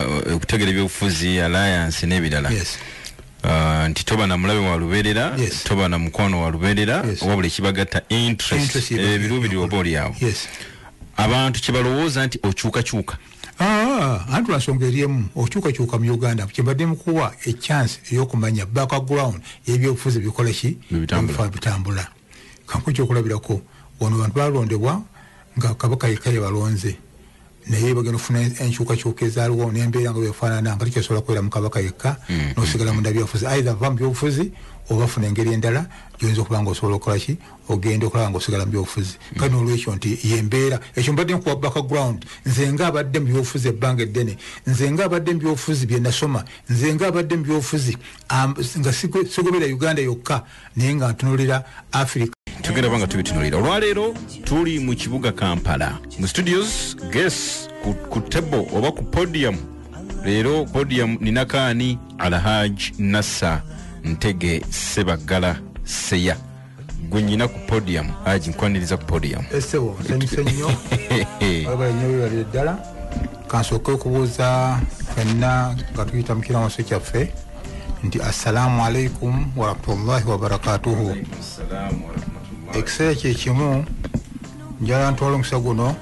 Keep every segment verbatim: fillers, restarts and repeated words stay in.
okutegera ebyobufuzi alliance n'ebirala. Yes. Uh, nti toba na mulabe wa luberera, yes. toba na mukono wa luberera, yes. wabula ekibagatta interest ebirubiri oba oli awo. Yes. Abantu kibalowooza nti okyuka kyuka. Ah, antu lasonga eriemu okyuka kyuka mu Uganda kyembadde mukuwa a chance ey'okumanya background y'ebyobufuzi bikola ki bitambula bitambula. Kankuki okulabirako wano bantu balondebwa nga Kabaka yekaye balonze. Naye bagenda kufuna enkyukakyuka ezaaliwo n'embeera nga bwefaanana nga tikyasobola kubeera mu Kabaka yekka n'osigala mu ndabyobufuzi either va mu byobufuzi oba funa engeri endala gy'oyinza okuba nga osobola okukola ki ogenda okulaba nga osigala mu byobufuzi. Kale n'olwekyo nti yembeera ekyo mbadde nkuwa background nze nga abadde mu byobufuzi ebbanga eddene, nze nga abadde mu byobufuzi bye nasoma, nze nga abadde mu byobufuzi nga sigobera Uganda yokka naye nga ntunulira Africa. Tugenda banga tubitunulira. Olwaleero tuli mu kibuga Kampala mu studios guest ku, ku table oba ku podium. Leero podium nina kaani Alhaj Nassa Ntege Sebagala Seya gwe nyina ku podium. Haji nkwaniriza ku podium. Esewo nsanyuse nnyo aba nnyo yali ddala kansooke okubuuza fenna nga tuyita mu kiramuso kyaffe nti assalamu alaikum wa rahmatullahi wa barakatuhu. Assalamu alaikum. Ekiseera kye kimu njala ntwala omukisa guno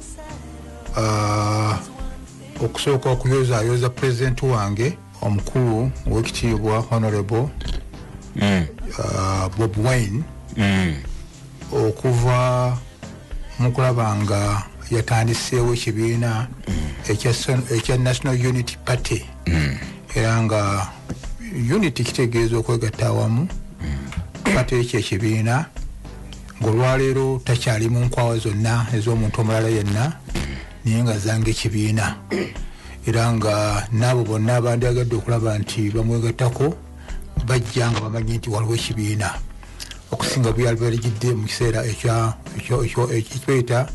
okusooka okuyozaayoza pulezidenti wange omukulu ow'ekitiibwa honorable mm. uh, Bob Wine mm. okuva mu kulaba nga yatandiseewo ekibiina mm. ekya National Unity Party mm. era nga unity kitegeeza okwegatta awamu mm. party ekyo ekibiina ng'olwaleero takyali mu nkwawa zonna ez'omuntu omulala yenna naye nga zange ekibiina era nga n'abo bonna abandyagadde okulaba nti bamwegattako bajja nga bamanyi nti waliwo ekibiina okusinga byali baligidde mu kiseera ekitweta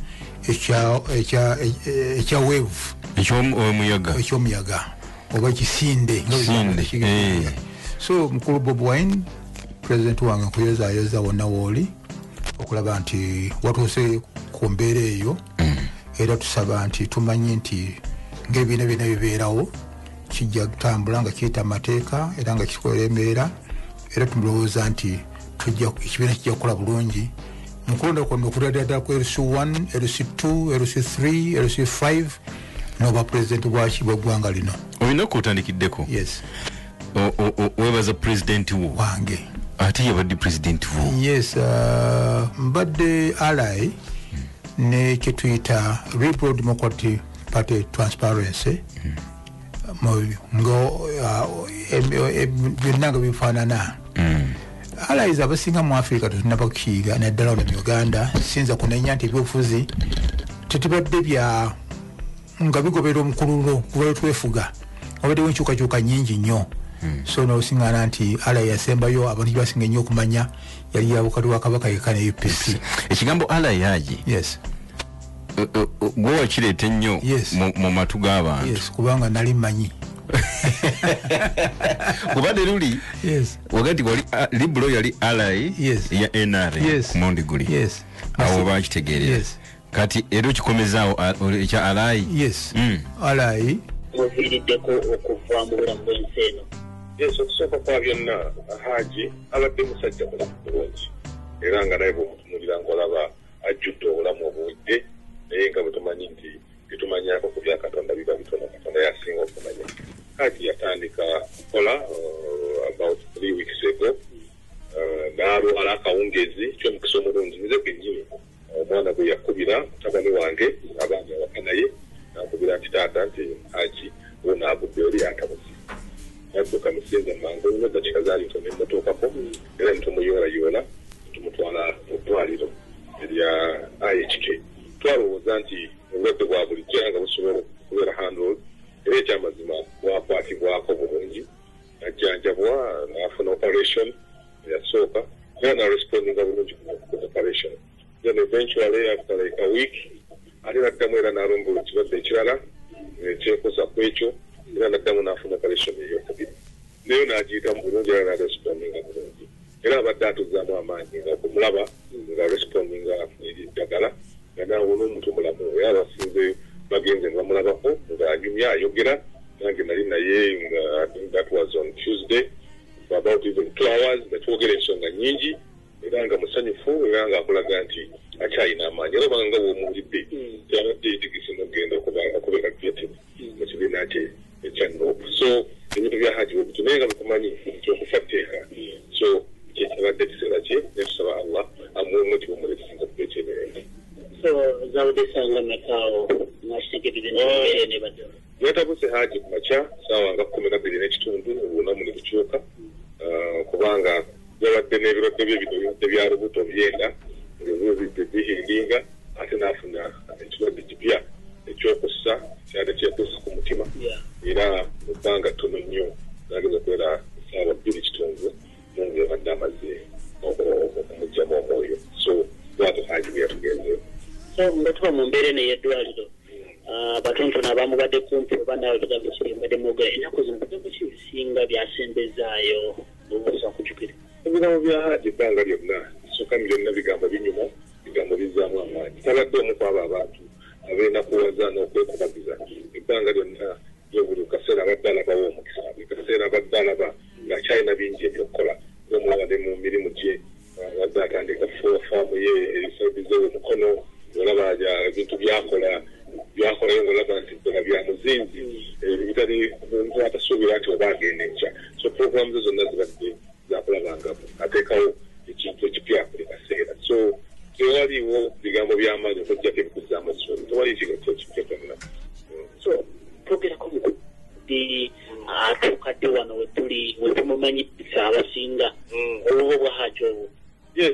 ekya wave ekyomuyaga oba ekisinde so mukulu Bob Wine pulezidenti wange nkuyozaayoza wonna wooli okulaba nti watuuse ku mbeera eyo mm. era tusaba nti tumanyi nti ng'ebiina byonna bibeerawo kijja kutambula nga kiyita amateeka era nga kikolera embeera era tumulowooza nti ekibiina kijja kukola bulungi mu kulonda kwonna okutadde ddala ku L C one, L C two, L C three, L C five n'oba pulezidenti bwaki bw'eggwanga lino. Olunaku otandikiddeko? Yes. Weebaza pulezidenti wo wange ate yabadde president wo? Yes, uh, mbadde ally mm. ne kyetuyita Liberal Democratic Party Transparency mm. ngo byonna nga bifaanana mm. allies abasinga mu Africa tetunnabakukiyiga naddala wano mu Uganda sinza kunenya nti ebyobufuzi tetubadde bya nga bigobera omukululo kuba twefuga wabaddewo enkyukakyuka nnyingi nnyo. Hmm. So no singana nti ala yasembayo abantu basinga nnyo okumanya yali yabukati wa Kabaka yekka ne U P C. Ekigambo ala yaji. Yes. Gwe wakireeta nnyo mu matu g'abantu. Yes, kubanga nali manyi. Kubadde luli yes. Wakati wali uh, Liberal yali alai yes. ya N R A yes. Mondi guli yes. awo bakitegeerera yes. Kati ero kikomezaawo ekya alai yes. mm. alai muviiriddeko okuva mu bulamu bw'ensi eno. Yes, okusooka kwa byonna Haji abadde musajja mulamu bulungi era nga naye bw'omutunuulira ng'olaba ajjudde obulamu obuwedde naye nga bwe tumanyi nti bitumanyako ku bya Katonda biba bitono Katonda yasinga okumanya. Haji yatandika kukola uh, about three weeks ago uh, n'alwala akawungezi ky'omukisa omulungi nze kennyini omwana gwe yakubira mutabani wange abaana awaka naye nakubira nti taata nti Haji wona agudde oli atabuzi yadduka musinza mangu nnyo dakiika zaali ntono emmotookako era nitumuyoolayoola nitumutwala mu ddwaliro erya I H K. Twalowooza nti obulwadde bwa bulijjo nga busobola okubeera handled era ekyamazima bwakwatibwako bulungi najjanjabwa n'afuna operation yasooka era narespondinga bulungi ku operation. Then eventually after like a week ate naddamu era n'alumba ekirwadde ekirala ekyekosa ku ekyo era naddamu n'afuna operation eyokubiri nayo n'agiyitamu bulungi era n'arespondinga bulungi era abadde atuzaamu amaanyi nga okumulaba nga respondinga eri eddagala nga naawe n'omuntu mulamu era abasinze bagenze ne bamulabako ng'anyumya ayogera nange nali naye I think that was on Tuesday for about even two hours netwogera ensonga nyingi era nga musanyufu era nga akulaga nti akyalina amaanyi era obanga nga bw'omuwulidde yabadde yeetegese n'okugenda okubeera creative mu kibiina kye ekya Nuupu. So ebintu bya Hajji webitu naye nga bikumanyi nti okufa tteeka so kyekibadde ekiseera kye netusaba Allah amuwe omuti bumulekisinza kuba ekyemirembe. So zawudde sanga nakaawo nakitegeerere n'embeera n'ebadde yatabuse Hajji ku makya saawa nga kkumi na bbiri n'ekitundu obunamu ne bukyuka kubanga yabadde n'ebirwadde bye bino ebirwadde bya lubuto byenda ngaebyo bihindinga ate n'afuna ekirwadde kipya ekyokussa kyali kyekussa ku mutima era mu bbanga ttono nnyo n'ageza okubeera saawa bbiri kitundu mungu yabadde amaze okumugyamu omwoyo. So lwatu Hajji bwe yatugenzeewo. So nga tuba mu mbeera eno ey'eddwaliro abatonotono abamu badde kumpi oba naawe tugambe kiri mbadde mwogera ennaku zino bigambo ki bisinga byasembezaayo obuuza kujjukira ebigambo bya Hajji ebbanga lyonna bisooka byonna bigambo binyuma bigambo bizzaamu amaanyi tabadde omu kwabo abantu abeenakuwaza n'okwekubagiza ebbanga lyonna ye buli kaseera abadde alabawo omukisa buli kaseera abadde alaba ng'akyalina bingi ebyokukola n'omulaba ne mu mirimu gye abadde atandika faamu ye erisaidizeewo omukono olaba ebintu byakola byakola ng'olaba nti ddala bya muzinzi bitali omuntu atasuubira nti oba agenda enkya. So programu ze zonna zibadde zakulaba ateekawo ekintu ekipya buli kaseera. So tewaliwo bigambo by'amaanyi okujjako ebikuza amasomo tewali kigambo ekipya kyonna. So twogerako mukudde atuukadde wano wetuli wetumumanyisa abasinga obwo bwa Hajji obwo. Ye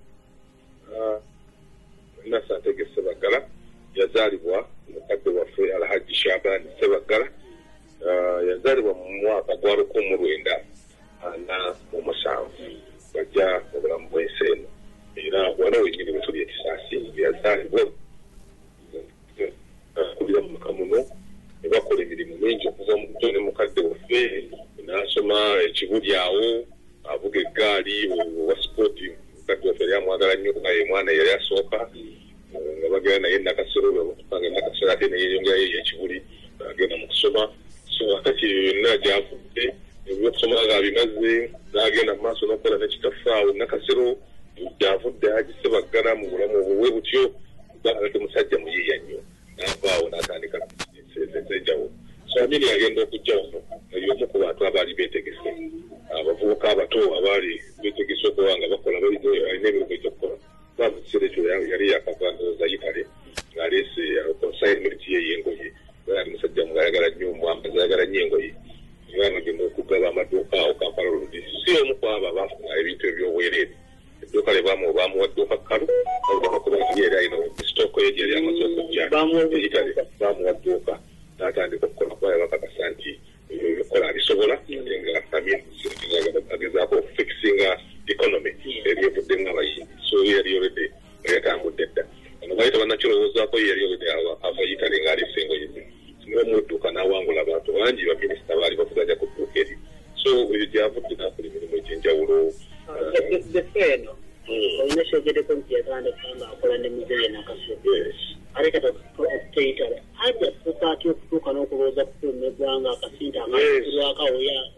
Nasa Ntege Ssebaggala yazaalibwa mukadde waffe Alhaji Shaban Ssebaggala yazaalibwa mu mwaka gwa lukumi lwenda ana mu musanvu bajja obulamu bw'ensi eno era wano wenyini wetuli ekisaasi yazaalibwa kulira mu maka muno ne bakola emirimu mingi okuva mu buto ne mukadde waffe n'asoma ekibuli awo avuga eggaali owa sipooti mukadde waffe yali amwagala nnyo kuba ye mwana yali asooka nga bagenda naye nakasero bamutupanga nakasero ate neyeyongerayo ekibuli agenda mu kusoma. So akati yonna gyavudde ebyokusoma nga bimaze n'agenda mu maaso n'okukola n'ekitafaawo nakasero gyavudde Hajji Ssebaggala mu bulamu obwo bwe butyo abadde musajja muyiiya nnyo n'avaawo n'atandika ez'enjawulo. So amini agenda okujja wano y'omu ku bantu abaali beetegese abavubuka abato abaali beetegese okuba nga bakola balina emirimu egyokukola bava ekiseera ekyo yali yakavandooza Italy ng'aleese consignment ye y'engoye ali musajja mugayagala nnyo omwambazi ayagala nnyo engoye era nagenda okugaba amaduuka awo Kampala Road. Si omu ku abo abaafuna ebintu ebyobwereere edduuka lye baamu baamuwa dduuka kkalu okuba nti yali alina sitooko ye gyeyali amaze okujja Italy baamuwa dduuka n'atandika okukola kuba yabakakasa nti ebyokukola alisobola ate nga agezaako okufikisinga economy eri evudde ng'abayimbi. So yali olede yatambudde dda ano baali tabannakirowoozaako ye yali olede ava Italy ng'aleese engoye ze singa mu dduuka n'awangula abantu bangi baminisita baali bavuganya ku dduuka eri. So oyo gyavudde n'akola emirimu egy'enjawulo. eno olina kyogereko nti yatandika ng'akola ne muzeeyi nakasero ate kata okuteitala Hajji afuuka atya okutuuka n'okulowooza kukuuma eggwanga akasinta akakulwako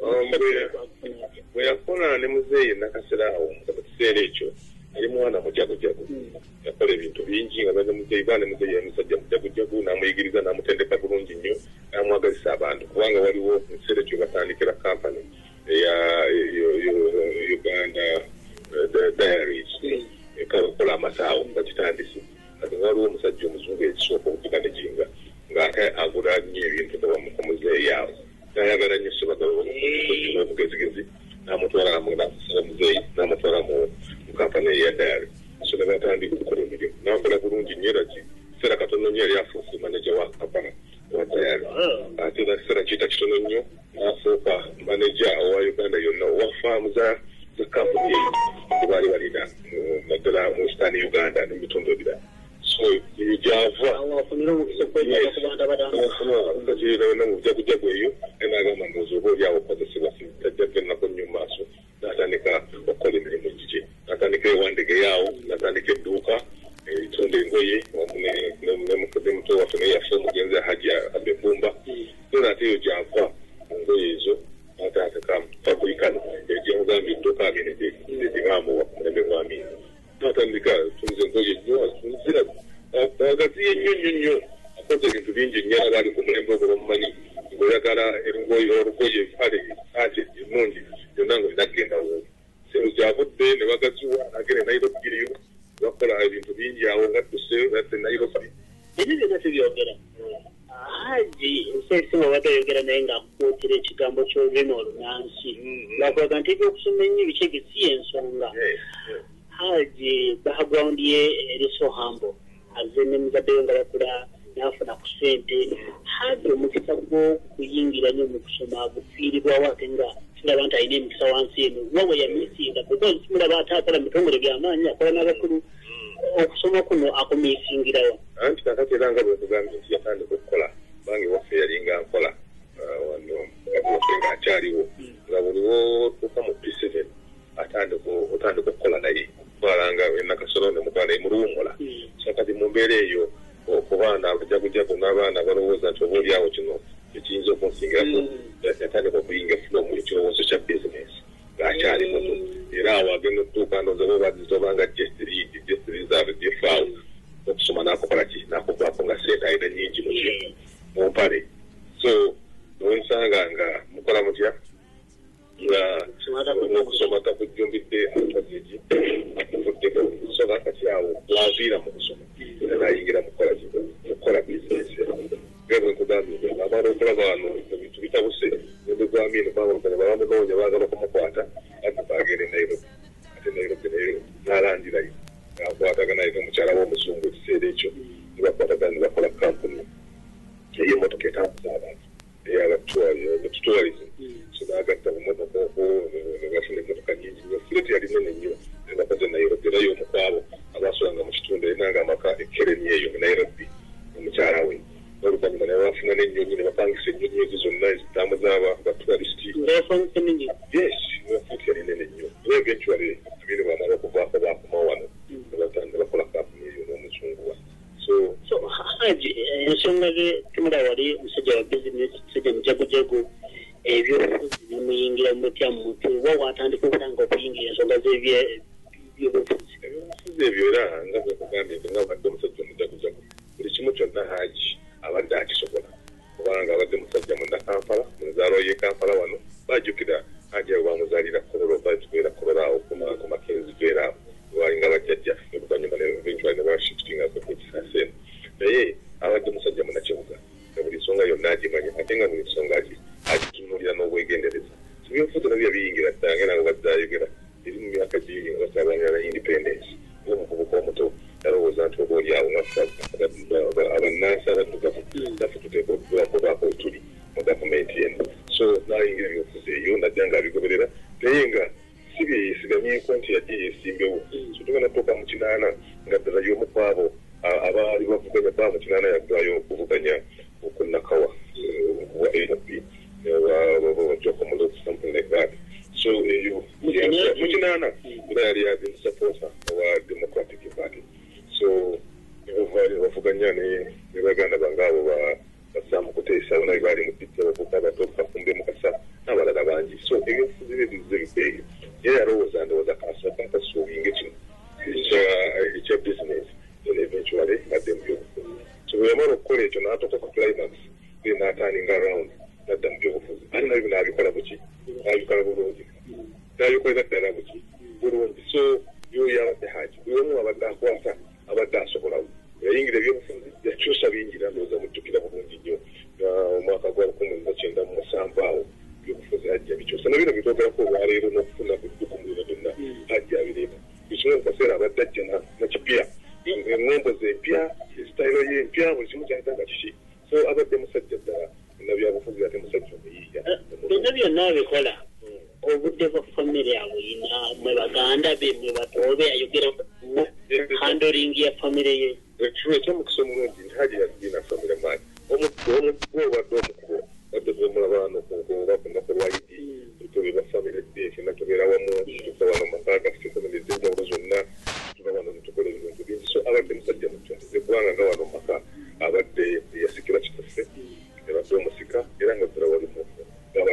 bwe yakola ne muzeeyi nakasero awo mu kiseera ekyo yali mwana mujagujagu yakola ebintu bingi nga baze muzeeyi baane muzeeyi yali musajja mujagujagu n'amuyigiriza n'amutendeka bulungi nnyo n'amwagalisa abantu kubanga waliwo mu kiseera ekyo batandikira kampani eya Uganda Diaries ekakola amasaawo nga kitandise kati waliwo omusajja omuzungu ekisooka okutuka ne jinga ng'ate agula nnyo ebintu nga bamukomuzeeyi awo n'ayagala nnyo Ssebaggala obugezigezi n'amutwala muzeeyi n'amutwala mu kampani eya Diary. So ne batandika okukola emirimu n'akola bulungi nnyo era kiseera katono nnyo yali afuuka manager wa Kampala wa Diary ate n'ekiseera kiyita kitono nnyo n'afuuka manager owa Uganda yonna owa faamu za kampuni eyo tebaali balina naddala mu Eastern Uganda n'ebitundu ebirala. So gyava no mu bujagujagu eyo n'agamba ndowooza oba oli awo okozesebwa tajja genako nnyo mu maaso n'atandika okukola emirimu gye n'atandika ewandege yaawo n'atandika edduuka eritunda engoye ne muto waffe naye yaffe omugenzi Hajji Abefumba so n'ate eyo gyava ngoye ezo ataateka fabrikano egyemugambye edduka amini egigambo wamulembe gwamini natandika tunze ngoye nnyo tunzira agaziye nnyo nnyo nnyo akoze ebintu bingi nnyo abaali ku mulembe ogwo bamumanyi ngoyagala erugoye olugoye mpale ate ennungi byonna nga binagenda wuubi sero gyavudde ne bagaziwa agere nairobi eyo bakola ebintu bingi awo nga tuse ate nairobi ebyo byonna tubyogera haji nsesima wadde oyogera naye ng'akukwotera ekigambo ky'olulimi olunansi lwakulaga nti ebyokusoma ennyo bikyege si y'ensonga haji background ye eri so humble azze ne muzaddeyo nga bakula n'afuna ku ssente haji omukisa gw'okuyingira nnyo mu kusoma gufiiribwawo ate nga tulaba nti alina emikisa wansi eno wawe yamisinga because tumulaba ate akola mu bitongole by'amaanyi akola n'abakulu okusoma kuno akumisingirawo anti kakati era nga bwe tugambye nti yatandika okukola bange waffe yalinga nkola wano waffe ng'akyaliwo nga buliwo tuuka mu P seven atandika okukola naye twalanga enakasolo ne mutwala naye muluwumula so kati mu mbeera eyo ku baana abajagujagu n'abaana balowooza nti oba oliawo kino ekiyinza okunsingirako yatandika okuyinga funa mu ekirowoozo kya bizinesi ng'akyali muto era awo agenda okutuuka ndowooza bo bazitobanga jestiriidi jestiri zaabwe zifaawo okusoma n'akukola ki n'akuvaako nga sente alina nnyingi mu mpale so nowensanga nga mukola mutya nga n'okusoma takujjumbidde akazigi akuvuddeko so kakati awo waviira mu kusoma era n'ayingira mukola ki mukola bizinesi nga bwe nkugambye amala okulaba wano ebintu bitabuse nebegwamino bamulukanya babamunoonya baagala okumukwata ate baagenda e nairobi ate nairobi nayo n'alandirayo ng'akwatagana naye omukyala w'omuzungu ekiseera ekyo nebakwatagana ne bakola kampuni ey'emmotoka etambuza abantu eyabatuwalism so n'agatta bumotoka okwo ne bafuna emmotoka nyingi nnyo fuleti yali nene nnyo nebakoze nairobi era y'omukwabo abasolanga mu kitundu erina nga amaka ekereni eyo mu nairobi omukyala we n'oluvannyuma ne bafuna n'ennyonyi ne bapangisa ennyonyi ezo zonna ezitambuza abatuwalisiti yes fuleti yali nene nnyo era eventually tubiri bamala okuvaako baakoma wano nebatandika bakola kampuni eyo n'omuzungu wa so so haji ensonga ze tumula wali musajja wa bizinesi musajja mujagujagu ebyobufuzi bimuyingira mutya mu mutwe wa watandika okutanga okuyingira ensonga z'ebyobufuzi ebyobufuzi ebyo era nga bwekugambye nti nga abadde omusajja omujagujagu buli kimu kyonna haji abadde akisobola kubanga abadde musajja munda kampala munzaalo ye kampala wano bajjukira haji abo bamuzaalira kololo batubeera kololo awo ku makenzi beeraawo walinga bajjajja oluvannyuma eventually ne bashiftinga kukisaseeno naye abadde musajja munakibuga ne buli nsonga yonna agimanya ate nga buli nsonga agitunuulira n'obwegendereza ebyobufuzi nabyo biyingira ddala ngera nga badde ayogera eri mu myaka giri nga basabanira na independence ng'omuvubuka omuto yalowooza nti oba oli awo abannansi abaddugavu naffe tuteeka okubeerako baako tuli mu gavumenti eno so n'ayingira ebyobufuzi eyo najja ng'abigoberera naye nga si bye yeesigamyeko nti yajje yeesimbewo so tugenda tuuka mu kinaana nga ddala y'omu ku abo abaali bavuganya baa mu kinaana yaggwayo okuvuganya okunakawa wa A F P Jokomulo something like that so eyo mu kinaana era yali yali supporter wa Democratic Party so bavuganya ne baganda bange abo basaamu kuteesa bona baali mu dipite bavuga batoka kumbe mukasa n'abalala bangi so ebyobufuzi bye bize bibeeyo yeye alowooza ndowooza kasasuubinga kino ekya bizinesi then eventually adde mu byobufuzi so bwe yamala okukola ekyo n'atuuka ku climax then n'ataaninga around nadda mu byobufuzi ate nabyo n'abikola buki n'abikola bulungi n'abikolera ddala buki bulungi so yoyo abadde haji buli omu abadde akwata abadde asobolawo yayingira ebyobufuzi yakyusa bingira ndowooza mujjukira bulungi nnyo omwaka gwa lukumi mu kyenda mu musanvu awo ebyobufuzi hajja bikyusa nabino bitwogerako olwaleero n'okufuna budduku mu bino byonna hajja abireeta bisobola mu kaseera abadde ajja nakipya engombo ze empya esitayiro ye empya buli kimu kyayita nga kiki so abadde musajja ddala nabyabufuzi ate musajja omuyiiya byonna byonna abikola obudde bwa famire abuyina mwe baganda be mwe batoobe ayogera handling ya famire ye ekiro ekyomukisa omulungi nti haji yazina famire maani omuggo obadde omukubo badde bemulabano bakunaku lwaidi tutobera famire deki natubeera wamu tuka wano maka gaffe famire zenjawulo zonna tuba wano netukola ebintu bingi so abadde musajja mukyalize kubanga nga wano maka abadde yasikira kitaffe ebadde omusika era nga ddala wali mufu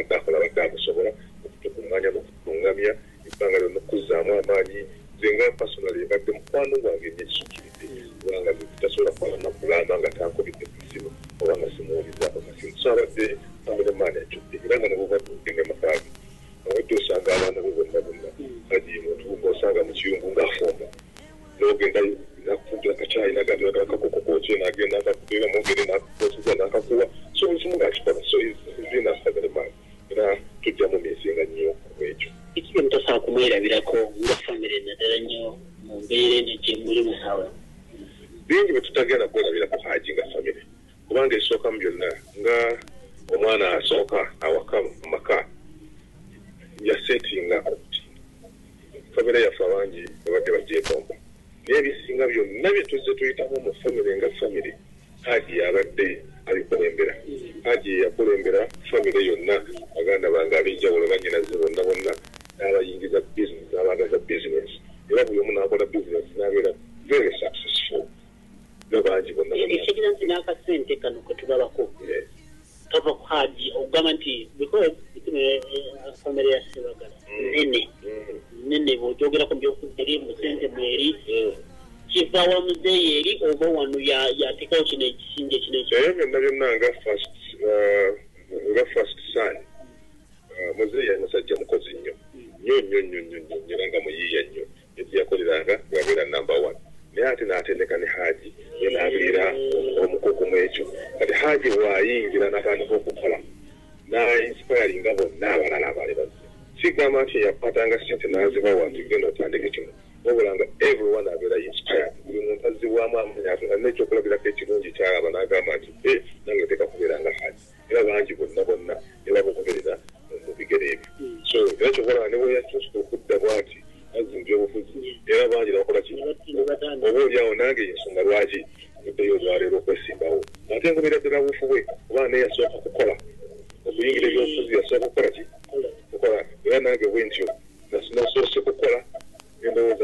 mwerabirako nga famire naddala nnyo mu mbeera eno gye muli musawo? bingi bwe tutagenda kwerabirako haji nga famire kubanga esooka mu byonna nga omwana asooka awaka mu maka yasetinga famire yaffe abangi babadde bagyekomba naye ebisinga byonna bye tuzze tuyitamu mu famire nga famire haji yabadde abikulembera haji yakulembera famire yonna baganda bange ab'enjawulo bannyinaze bonna bonna n'abayingiza business n'abagaza business era buli omu n'akola business n'abeera very successful n'abangi bonna ekigira nti n'akasente kano ke tugabako kava ku haji okugamba nti because famire ya Sebagala nene nene bw'ojogerako mu byokudiri mu sente mweri kiva wa muzeeyi eri oba wano yateekawo kino ekisinja kino naye byonna byonna nga first nga first son muzeeyi yali musajja mukozi nnyo nnyo nnyo nnyo nnyo nnyo era nga muyiiya nnyo ekyakoleranga bwabeera number one naye ate n'atendeka ne haji ye n'abeera omukugu mu ekyo kati haji bw'ayingira n'atandika okukola n'inspiringa bonna abalala abaali bazze sigamba nti yapatanga sente n'azibawa nti genda otandike kino wabula nga everyone abeera inspired buli muntu azzibwamu amanya alina ekyokulabirako ekirungi kyalaba n'agamba nti e nange teeka kubeera nga haji era bangi bonna bonna era bugoberera mu bigere ebyo so era kyokolaba ne bwe yakyusuka okudda bwati azimbye obufuzi era bangi nabakola kino oba oliawo nange ensonga lwaki uddeyo olwaleero okwesimbawo ate ngobera ddala bufu bwe oba naye yasooka kukola okuyingira ebyobufuzi yasooka kukola ki kukola era nange bwe ntyo nasoose kukola endowooza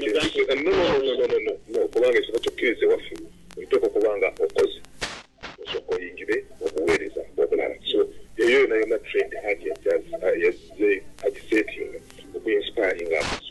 no kubanga ekiba kyokkirize waffe oliteeka okubanga okoze osooka oyingire okuweereza obulala so eyo yona yona trend haji yazze agisetinga okuinspiringa